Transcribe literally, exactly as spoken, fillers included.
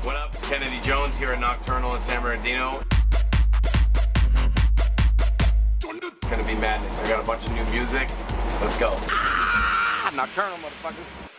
What up? It's Kennedy Jones here at Nocturnal in San Bernardino. It's gonna be madness. I got a bunch of new music. Let's go. Ah! Nocturnal, motherfuckers.